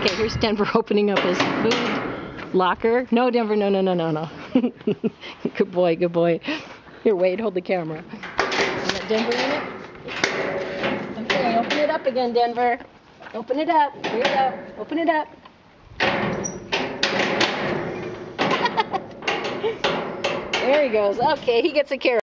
Okay, here's Denver opening up his food locker. No, Denver, no, no, no, no, no. Good boy, good boy. Here, Wade, hold the camera. Let Denver in it. Okay, open it up again, Denver. Open it up. Here you go. Open it up. There he goes. Okay, he gets a carrot.